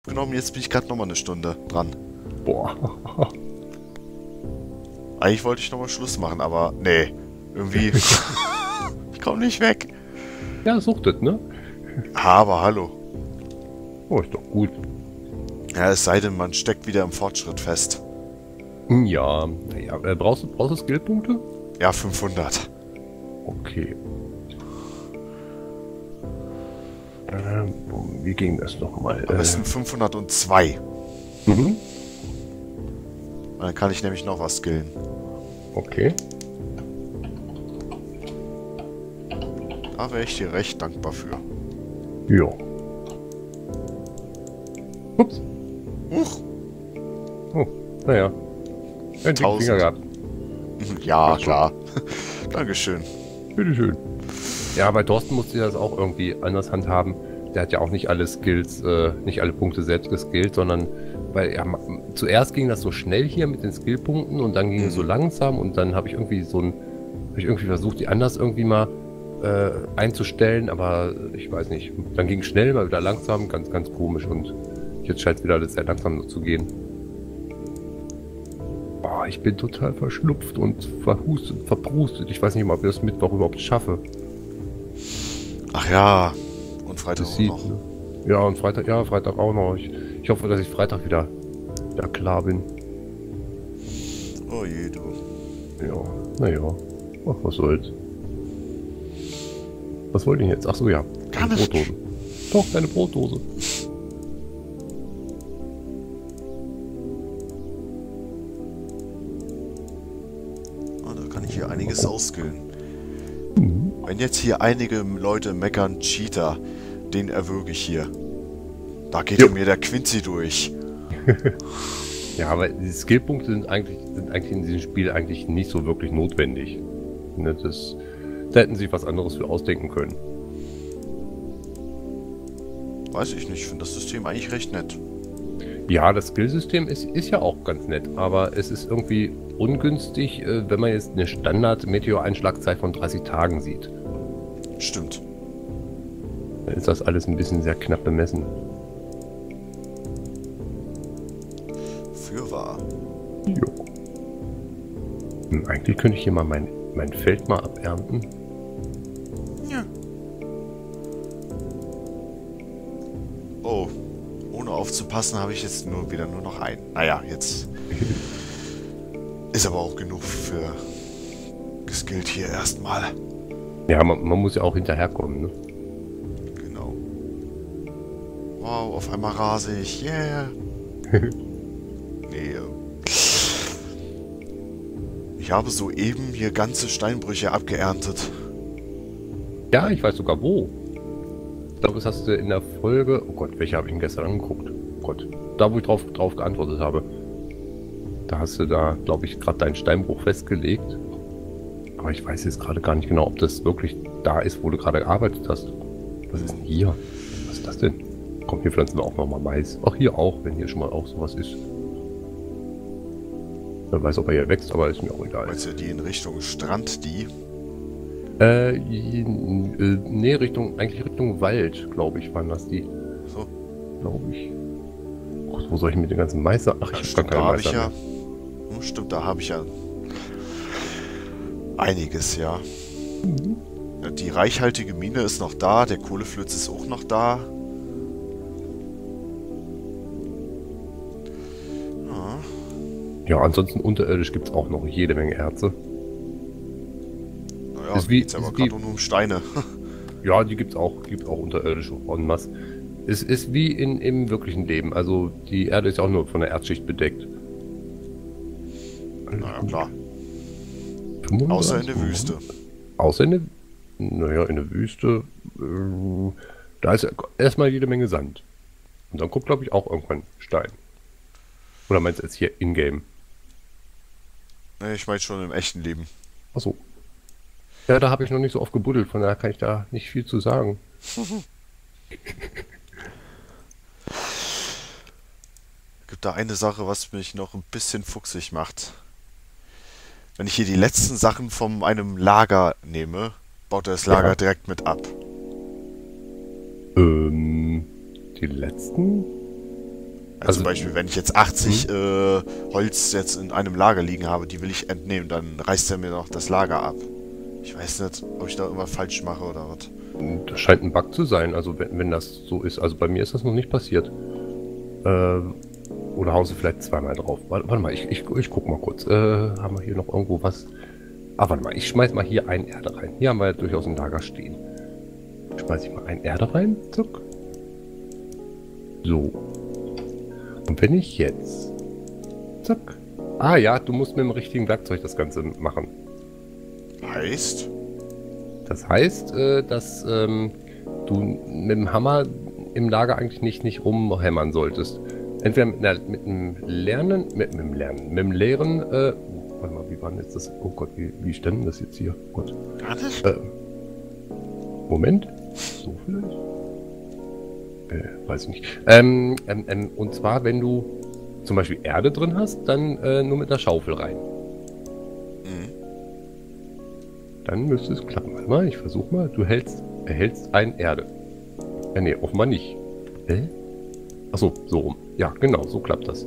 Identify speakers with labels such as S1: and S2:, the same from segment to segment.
S1: genommen, jetzt bin ich gerade nochmal eine Stunde dran.
S2: Boah.
S1: Eigentlich wollte ich nochmal Schluss machen, aber nee. Irgendwie. Ich komme nicht weg.
S2: Ja, suchtet, ne?
S1: Aber hallo.
S2: Oh, ist doch gut.
S1: Ja, es sei denn, man steckt wieder im Fortschritt fest.
S2: Ja, naja, brauchst du Skillpunkte?
S1: Ja, 500.
S2: Okay. Wie ging das nochmal?
S1: Am besten 502.
S2: Mhm.
S1: Dann kann ich nämlich noch was skillen.
S2: Okay.
S1: Da wäre ich dir recht dankbar für.
S2: Ja. Ups.
S1: Huch.
S2: Oh, naja. Ein dicken
S1: 1000.
S2: Finger gehabt.
S1: Ja,
S2: Ach so.
S1: klar. Dankeschön.
S2: Bitteschön. Ja, bei Thorsten musste ich das auch irgendwie anders handhaben. Der hat ja auch nicht alle Skills, nicht alle Punkte selbst geskillt, sondern weil ja, zuerst ging das so schnell hier mit den Skillpunkten und dann ging es so langsam und dann habe ich irgendwie versucht, die anders irgendwie mal einzustellen, aber ich weiß nicht. Dann ging es schnell, mal wieder langsam, ganz, ganz komisch und jetzt scheint es wieder alles sehr langsam zu gehen. Oh, ich bin total verschnupft und verhustet, verprustet. Ich weiß nicht mal, ob ich das Mittwoch überhaupt schaffe.
S1: Ach ja. Und Freitag
S2: Das
S1: auch
S2: sieht,
S1: noch.
S2: ne? Ja, und Freitag auch noch. Ich hoffe, dass ich Freitag wieder klar bin.
S1: Oh je, du.
S2: Ja, naja. Ach, was soll's. Was wollte ich jetzt? Ach so, ja.
S1: Gar
S2: Eine
S1: nicht.
S2: Brotdose. Doch, deine Brotdose.
S1: Oh, da kann ich hier einiges ausskillen.
S2: Mhm.
S1: Wenn jetzt hier einige Leute meckern, Cheater, den erwürge ich hier. Da geht
S2: Jo.
S1: mir der Quincy durch.
S2: Ja, aber die Skillpunkte sind eigentlich in diesem Spiel eigentlich nicht so wirklich notwendig. Ne, da hätten sie was anderes für ausdenken können.
S1: Weiß ich nicht, ich finde das System eigentlich recht nett.
S2: Ja, das Skillsystem ist ja auch ganz nett, aber es ist irgendwie ungünstig, wenn man jetzt eine Standard-Meteoreinschlagzeit von 30 Tagen sieht.
S1: Stimmt.
S2: Dann ist das alles ein bisschen sehr knapp bemessen.
S1: Fürwahr.
S2: Jo. Eigentlich könnte ich hier mal mein Feld mal abernten.
S1: Ja. Oh, ohne aufzupassen habe ich jetzt wieder nur noch einen. Naja, jetzt ist aber auch genug für geskillt hier erstmal.
S2: Ja, man muss ja auch hinterherkommen, ne?
S1: Genau. Wow, auf einmal rase ich. Yeah. Nee. Ich habe soeben hier ganze Steinbrüche abgeerntet.
S2: Ja, ich weiß sogar wo. Ich glaube, das hast du in der Folge... Oh Gott, welche habe ich denn gestern angeguckt? Oh Gott, da wo ich drauf geantwortet habe. Da hast du da, glaube ich, gerade deinen Steinbruch festgelegt. Aber ich weiß jetzt gerade gar nicht genau, ob das wirklich da ist, wo du gerade gearbeitet hast. Was ist denn hier? Was ist das denn? Komm, hier pflanzen wir auch nochmal Mais. Ach, hier auch, wenn hier schon mal auch sowas ist. Wer weiß, ob er hier wächst, aber ist mir auch egal.
S1: Meinst du die in Richtung Strand, die?
S2: Nee, eigentlich Richtung Wald, glaube ich, waren das die.
S1: So.
S2: Glaube ich. Ach, wo soll ich mit den ganzen Meister? Ach, ich habe gar
S1: Da
S2: keine
S1: habe ich
S2: Meister
S1: ja.
S2: mehr.
S1: Stimmt, da habe ich ja einiges, ja. Ja, die reichhaltige Mine ist noch da, der Kohleflöz ist auch noch da. Ja.
S2: Ja, ansonsten unterirdisch gibt es auch noch jede Menge Erze.
S1: Naja,
S2: Ist
S1: mir
S2: wie-
S1: geht's aber
S2: ist wie-
S1: gerade nur um Steine.
S2: Ja, die gibt's auch unterirdisch en masse. Es ist wie im wirklichen Leben. Also die Erde ist ja auch nur von der Erdschicht bedeckt.
S1: Naja, klar.
S2: 35
S1: Außer in der Wüste.
S2: Außer in der... Naja, in der Wüste... da ist ja erstmal jede Menge Sand. Und dann kommt, glaube ich, auch irgendwann Stein. Oder meinst du jetzt hier in-game?
S1: Nee, ich meine schon im echten Leben.
S2: Achso. Ja, da habe ich noch nicht so oft gebuddelt, von daher kann ich da nicht viel zu sagen.
S1: Gibt da eine Sache, was mich noch ein bisschen fuchsig macht. Wenn ich hier die letzten Sachen von einem Lager nehme, baut er das Lager
S2: Ja.
S1: direkt mit ab.
S2: Die letzten?
S1: Also zum Beispiel, wenn ich jetzt 80 Holz jetzt in einem Lager liegen habe, die will ich entnehmen, dann reißt er mir noch das Lager ab. Ich weiß nicht, ob ich da irgendwas falsch mache oder was.
S2: Das scheint ein Bug zu sein, also wenn das so ist. Also bei mir ist das noch nicht passiert. Oder haust du vielleicht zweimal drauf. Warte mal, ich guck mal kurz. Haben wir hier noch irgendwo was? Ah, warte mal, ich schmeiß mal hier ein Erde rein. Hier haben wir ja durchaus ein Lager stehen. Schmeiß ich mal ein Erde rein. Zuck. So. Und wenn ich jetzt... Zack. Ah ja, du musst mit dem richtigen Werkzeug das Ganze machen.
S1: Heißt?
S2: Das heißt, dass du mit dem Hammer im Lager eigentlich nicht rumhämmern solltest. Entweder mit einem leeren, warte mal, wie war denn jetzt das? Oh Gott, wie stand denn das jetzt hier? Oh Gott.
S1: Gar nicht?
S2: Moment. So vielleicht? Weiß ich nicht. Und zwar, wenn du zum Beispiel Erde drin hast, dann nur mit einer Schaufel rein.
S1: Mhm.
S2: Dann müsste es klappen. Warte mal, ich versuche mal. Du erhältst ein Erde. Nee, offenbar nicht. Achso, so rum. Ja, genau, so klappt das.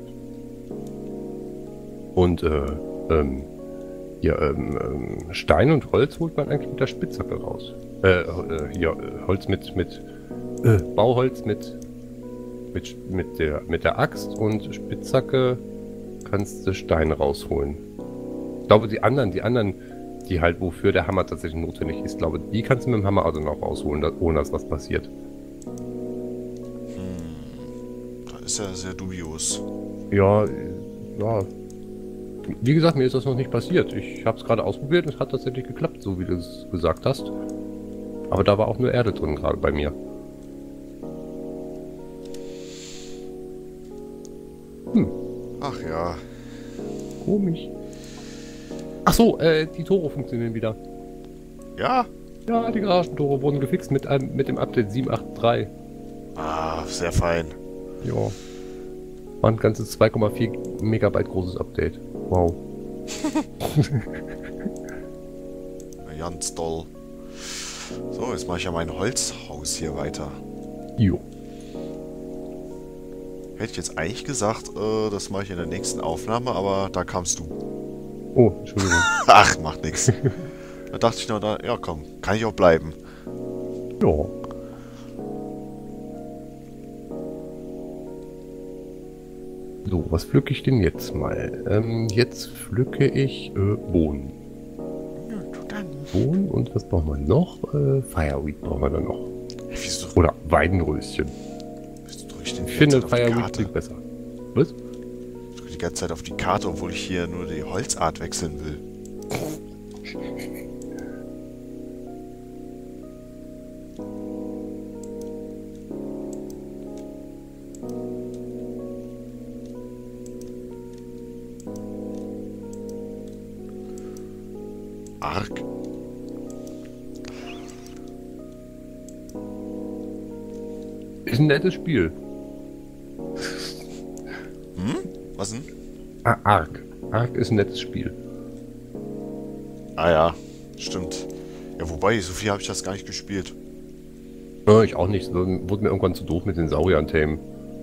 S2: Und Stein und Holz holt man eigentlich mit der Spitzhacke raus. Holz Bauholz mit der Axt und Spitzhacke kannst du Stein rausholen. Ich glaube, die anderen, die halt wofür der Hammer tatsächlich notwendig ist, glaube die kannst du mit dem Hammer also noch rausholen, ohne dass was passiert.
S1: Das ist ja sehr dubios.
S2: Ja. Wie gesagt, mir ist das noch nicht passiert. Ich habe es gerade ausprobiert und es hat tatsächlich geklappt, so wie du es gesagt hast. Aber da war auch nur Erde drin gerade bei mir.
S1: Ach ja.
S2: Komisch. Ach so, die Tore funktionieren wieder.
S1: Ja?
S2: Ja, die Garagentore wurden gefixt mit dem Update 7.8.3.
S1: Ah, sehr fein.
S2: Ja. War ein ganzes 2,4 Megabyte großes Update. Wow.
S1: Ganz toll. So, jetzt mache ich ja mein Holzhaus hier weiter.
S2: Jo.
S1: Hätte ich jetzt eigentlich gesagt, das mache ich in der nächsten Aufnahme, aber da kamst du.
S2: Oh, Entschuldigung.
S1: Ach, macht nix. Da dachte ich noch, ja komm, kann ich auch bleiben.
S2: Ja. So, was pflücke ich denn jetzt mal? Jetzt pflücke ich Bohnen.
S1: Ja, du dann.
S2: Bohnen und was brauchen wir noch? Fireweed brauchen wir dann noch.
S1: Wieso
S2: Oder Weidenröschen.
S1: drücke ich denn
S2: Ich finde
S1: auf die
S2: Fireweed
S1: Karte?
S2: klingt besser. Was?
S1: Ich drücke die ganze Zeit auf die Karte, obwohl ich hier nur die Holzart wechseln will. Arg.
S2: Ist ein nettes Spiel.
S1: Was denn?
S2: Ah, Ark. Ark ist ein nettes Spiel.
S1: Ah ja, stimmt. Ja, wobei, so viel habe ich das gar nicht gespielt.
S2: Ich auch nicht. Wurde mir irgendwann zu doof mit den Sauriern tamen.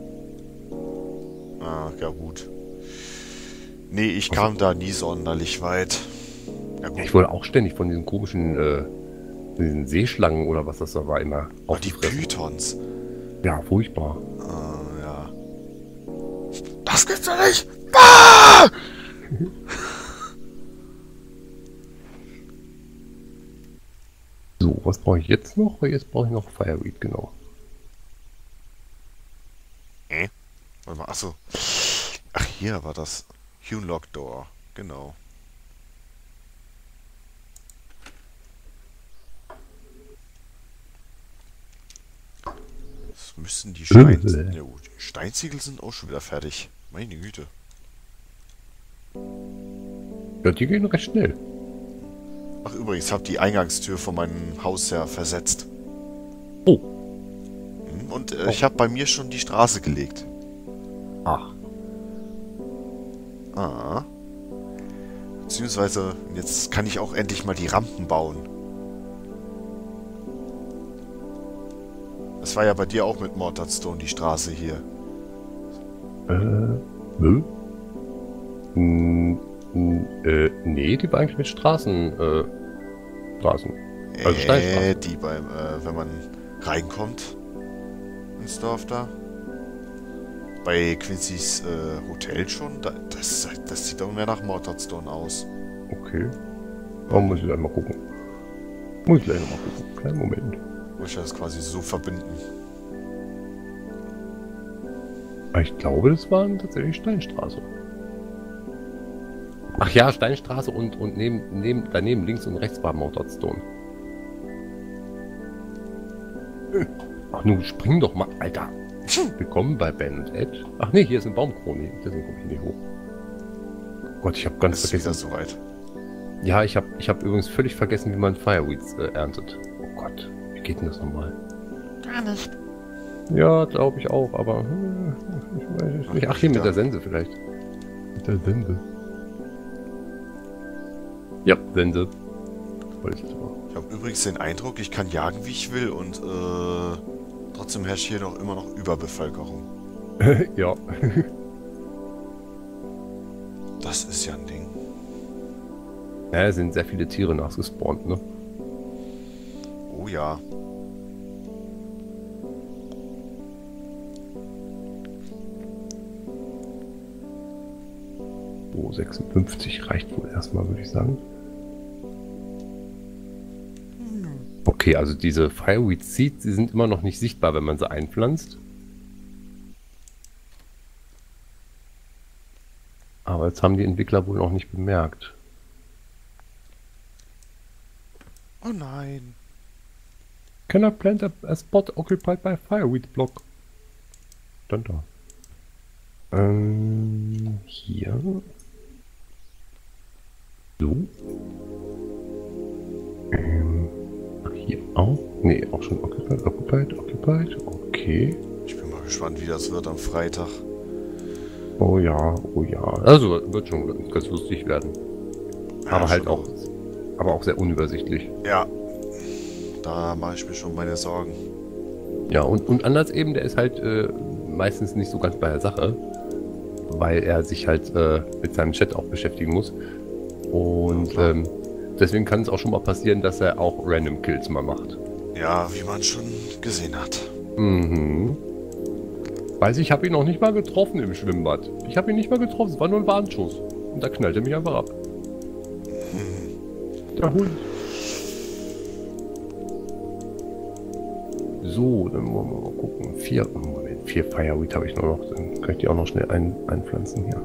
S1: Ah, ja gut. Nee, ich kam da nie sonderlich weit. Ja, gut.
S2: Ich wurde auch ständig von diesen komischen diesen Seeschlangen oder was das da war immer
S1: Oh, die
S2: aufgefressen.
S1: Pythons.
S2: Ja, furchtbar.
S1: Ah, ja. Das gibt's doch nicht! Ah!
S2: So, was brauche ich jetzt noch? Jetzt brauche ich noch Fireweed, genau.
S1: Warte mal, achso. Ach, hier war das. Hunlock Door. Genau. Das müssen die Ja, gut, die Steinziegel sind auch schon wieder fertig. Meine Güte.
S2: Ja, die gehen recht schnell.
S1: Ach, übrigens, habe die Eingangstür von meinem Haus her versetzt.
S2: Oh.
S1: Und ich habe bei mir schon die Straße gelegt.
S2: Ach.
S1: Ah. Beziehungsweise, jetzt kann ich auch endlich mal die Rampen bauen. Das war ja bei dir auch mit Mortarstone, die Straße hier.
S2: Nö? Nee, die war eigentlich mit Straßen, Straßen. Also Steinstraßen.
S1: Die beim, wenn man reinkommt ins Dorf da. Bei Quincy's Hotel schon. Das sieht doch mehr nach Mortarstone aus.
S2: Okay. Warum muss ich gleich mal gucken? Muss ich gleich noch mal gucken. Kleinen Moment.
S1: Muss ich das quasi so verbinden.
S2: Ich glaube, das war tatsächlich Steinstraße. Ach ja, Steinstraße und daneben links und rechts war Mortarstone. Ach nun, spring doch mal, Alter. Willkommen bei Ben und Ed. Ach nee, hier ist eine Baumkrone. Deswegen komme ich nicht hoch. Gott, ich habe ganz vergessen.
S1: Ist wieder soweit.
S2: Ja, ich hab übrigens völlig vergessen, wie man Fireweeds erntet. Oh Gott, wie geht denn das nochmal?
S1: Gar nicht.
S2: Ja, glaube ich auch, aber ich weiß es nicht. Ach, hier mit der Sense vielleicht. Mit der Sense. Ja, Sense.
S1: Ich habe übrigens den Eindruck, ich kann jagen, wie ich will und trotzdem herrscht hier immer noch Überbevölkerung.
S2: Ja.
S1: Das ist ja ein Ding.
S2: Ja, es sind sehr viele Tiere nachgespawnt, ne?
S1: Oh ja.
S2: So, 56 reicht wohl erstmal, würde ich sagen. Okay, also diese Fireweed Seeds, die sind immer noch nicht sichtbar, wenn man sie einpflanzt. Aber jetzt haben die Entwickler wohl noch nicht bemerkt.
S1: Oh nein.
S2: Can I plant a spot occupied by Fireweed block? Dann da. Hier. So. Ach, hier auch? Nee, auch schon occupied. Okay.
S1: Ich bin mal gespannt, wie das wird am Freitag.
S2: Oh ja, oh ja. Also wird schon ganz lustig werden.
S1: Ja,
S2: Aber halt
S1: schon.
S2: auch, aber auch sehr unübersichtlich.
S1: Ja. Da mache ich mir schon meine Sorgen.
S2: Ja, und Anders eben, der ist halt meistens nicht so ganz bei der Sache, weil er sich halt mit seinem Chat auch beschäftigen muss. Und deswegen kann es auch schon mal passieren, dass er auch Random Kills mal macht.
S1: Ja, wie man schon gesehen hat.
S2: Mhm. Weiß ich, habe ihn noch nicht mal getroffen im Schwimmbad. Ich habe ihn nicht mal getroffen, es war nur ein Warnschuss. Und da knallt er mich einfach ab. Der Hund. So, dann wollen wir mal gucken. 4 Fireweed habe ich nur noch. Dann kann ich die auch noch schnell einpflanzen hier.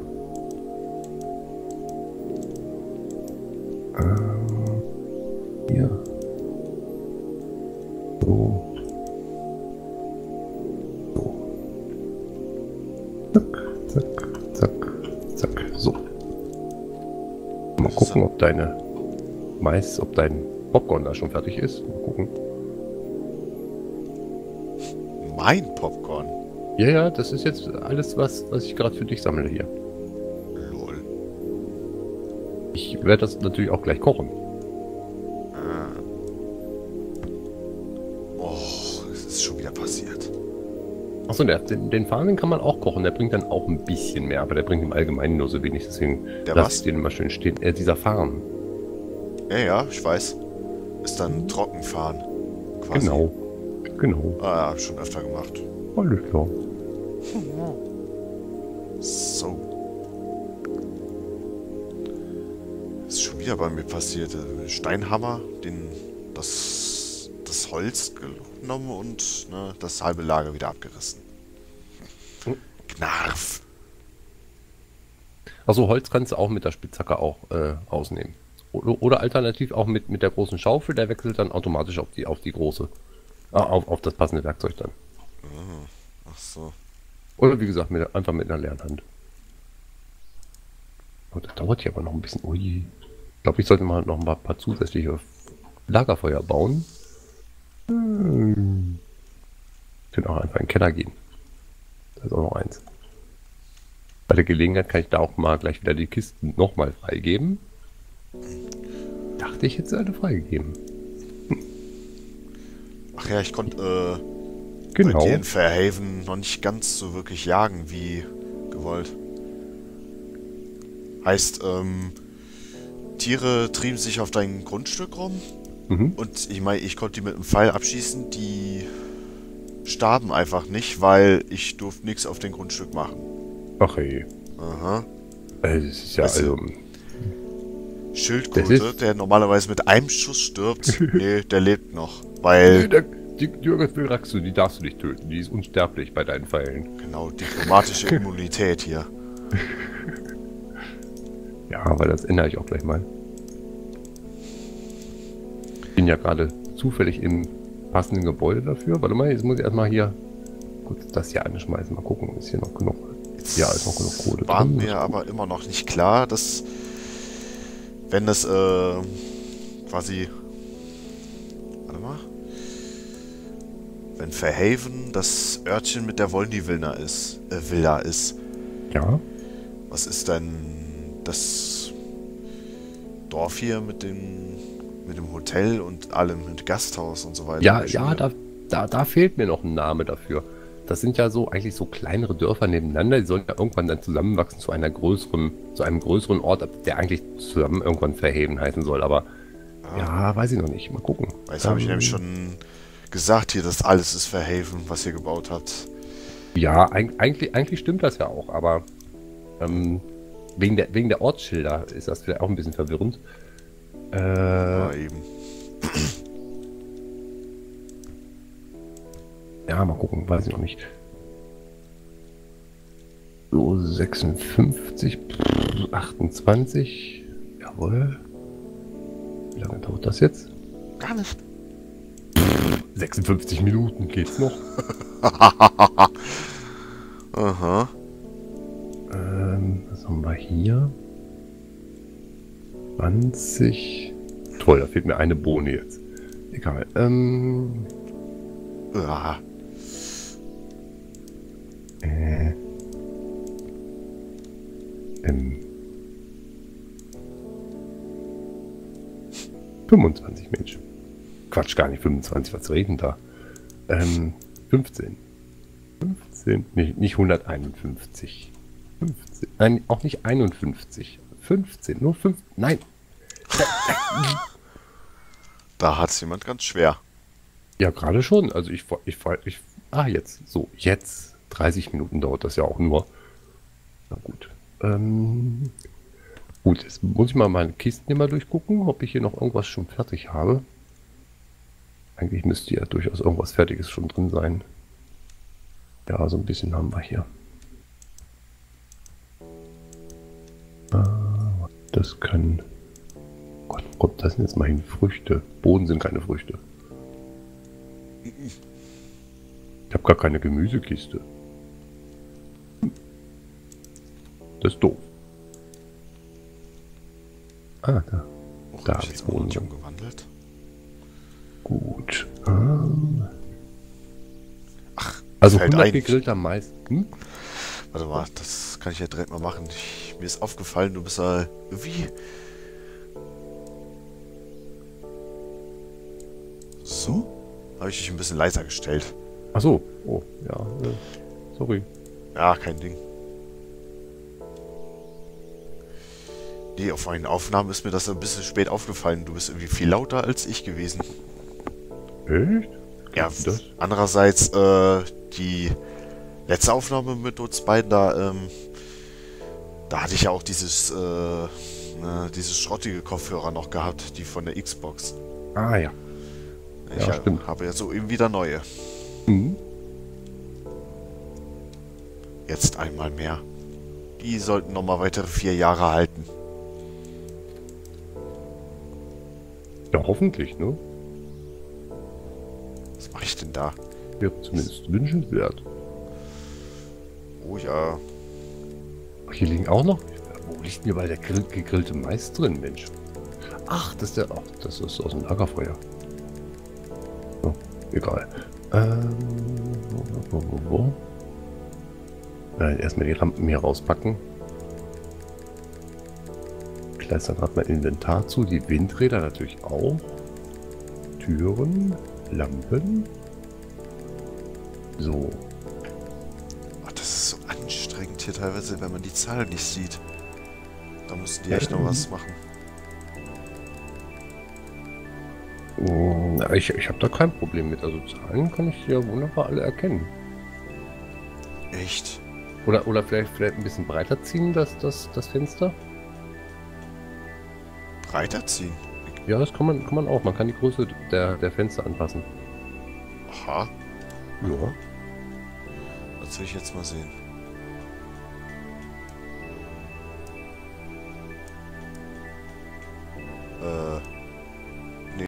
S2: Hier. So. Zack. So. Mal gucken, ob dein Popcorn da schon fertig ist. Mal gucken.
S1: Mein Popcorn?
S2: Ja, das ist jetzt alles, was ich gerade für dich sammle hier.
S1: Lol.
S2: Ich werde das natürlich auch gleich kochen.
S1: Oh, es ist schon wieder passiert.
S2: Achso, den Farn, den kann man auch kochen. Der bringt dann auch ein bisschen mehr, aber der bringt im Allgemeinen nur so wenig. Deswegen lasse ich den immer schön stehen. Dieser Farn.
S1: Ja, ich weiß. Ist dann Trockenfahren. Quasi.
S2: Genau.
S1: Ah, ja, hab ich schon öfter gemacht.
S2: Alles klar.
S1: So. Das ist schon wieder bei mir passiert. Steinhammer, das Holz genommen und das halbe Lager wieder abgerissen. Knarf.
S2: Also Holz kannst du auch mit der Spitzhacke auch ausnehmen. Oder alternativ auch mit der großen Schaufel, der wechselt dann automatisch auf die große. Auf das passende Werkzeug dann.
S1: Ach so.
S2: Oder wie gesagt, einfach mit einer leeren Hand. Und das dauert hier aber noch ein bisschen. Ui. Ich glaube, ich sollte mal noch ein paar zusätzliche Lagerfeuer bauen. Können auch einfach in den Keller gehen. Da ist auch noch eins. Bei der Gelegenheit kann ich da auch mal gleich wieder die Kisten nochmal freigeben. Dachte ich, hätte sie alle freigegeben.
S1: Ach ja, ich konnte
S2: Genau.
S1: bei dir in Fairhaven noch nicht ganz so wirklich jagen wie gewollt. Heißt, Tiere trieben sich auf dein Grundstück rum und ich meine, ich konnte die mit einem Pfeil abschießen, die starben einfach nicht, weil ich durfte nichts auf dem Grundstück machen.
S2: Ach ey.
S1: Aha.
S2: Das ist ja
S1: Weißt du,
S2: also...
S1: Schildkröte, der normalerweise mit einem Schuss stirbt, nee, der lebt noch, weil...
S2: Die Dürgerwilraxu, die darfst du nicht töten, die ist unsterblich bei deinen Pfeilen.
S1: Genau, diplomatische Immunität hier.
S2: Ja, aber das ändere ich auch gleich mal. Ich bin ja gerade zufällig im passenden Gebäude dafür. Warte mal, jetzt muss ich erstmal hier kurz das hier anschmeißen. Mal gucken, ist hier noch genug. Ja, ist noch genug Kohle
S1: war
S2: drin.
S1: mir aber immer noch nicht klar, dass wenn das quasi, warte mal, wenn Fairhaven das Örtchen mit der Villa ist,
S2: Ja.
S1: was ist denn das Dorf hier mit dem Hotel und allem, mit Gasthaus und so weiter?
S2: Ja, da fehlt mir noch ein Name dafür. Das sind ja so eigentlich so kleinere Dörfer nebeneinander, die sollen ja irgendwann dann zusammenwachsen zu einem größeren Ort, der eigentlich zusammen irgendwann Fairhaven heißen soll, aber ja, weiß ich noch nicht. Mal gucken.
S1: Das habe ich nämlich schon gesagt hier, dass alles ist Fairhaven, was ihr gebaut habt.
S2: Ja, eigentlich stimmt das ja auch, aber wegen der Ortsschilder ist das vielleicht auch ein bisschen verwirrend.
S1: Ja, eben.
S2: Ja, mal gucken, weiß ich noch nicht. So, 56, 28, jawohl. Wie lange dauert das jetzt?
S1: Gar nicht.
S2: 56 Minuten geht's noch.
S1: Aha.
S2: Was haben wir hier? 20. Toll, da fehlt mir eine Bohne jetzt. Egal.
S1: Ja.
S2: 25 Mensch. Quatsch, gar nicht 25, was reden da? 15. 15, nicht 151. 15, nein, auch nicht 51. 15, nur 5, nein.
S1: Da hat es jemand ganz schwer.
S2: Ja, gerade schon. Also jetzt 30 Minuten dauert das ja auch nur. Na gut. Gut, jetzt muss ich mal meine Kisten immer durchgucken, ob ich hier noch irgendwas schon fertig habe. Eigentlich müsste ja durchaus irgendwas Fertiges schon drin sein. Ja, so ein bisschen haben wir hier. Das kann... Gott, wo kommt das denn jetzt mal hin? Früchte. Bohnen sind keine Früchte. Ich habe gar keine Gemüsekiste. Das ist doof. Ah, da. Da habe ich Bohnen
S1: umgewandelt.
S2: Gut. Also 100 gegrillter Mais.
S1: Warte mal, das kann ich ja direkt mal machen. Mir ist aufgefallen, du bist ja irgendwie... So? Habe ich dich ein bisschen leiser gestellt.
S2: Ach so. Oh, ja. Sorry.
S1: Ja, kein Ding. Nee, auf meinen Aufnahmen ist mir das ein bisschen spät aufgefallen. Du bist irgendwie viel lauter als ich gewesen.
S2: Echt?
S1: Ja, andererseits, die letzte Aufnahme mit uns beiden, da hatte ich ja auch dieses schrottige Kopfhörer noch gehabt, die von der Xbox.
S2: Ah ja.
S1: Ich
S2: Ja, stimmt.
S1: habe ja so eben wieder neue.
S2: Mhm.
S1: Jetzt einmal mehr. Die sollten noch mal weitere 4 Jahre halten.
S2: Ja, hoffentlich, ne?
S1: Was mache ich denn da?
S2: Wäre zumindest wünschenswert.
S1: Oh ja.
S2: Ach, hier liegen auch noch... Wo liegt denn hier bei der gegrillte Mais drin, Mensch? Ach, das ist das ist aus dem Lagerfeuer. Oh, egal. Wo? Erstmal die Lampen hier rauspacken. Kleister gerade mein Inventar zu. Die Windräder natürlich auch. Türen, Lampen. So.
S1: Oh, das ist so anstrengend hier teilweise, wenn man die Zahlen nicht sieht. Da müssen die echt noch was machen.
S2: Ich habe da kein Problem mit. Also Zahlen kann ich ja wunderbar alle erkennen.
S1: Echt?
S2: Oder vielleicht ein bisschen breiter ziehen, das Fenster.
S1: Breiter ziehen?
S2: Ja, das kann man auch. Man kann die Größe der Fenster anpassen.
S1: Aha.
S2: Ja.
S1: Das will ich jetzt mal sehen.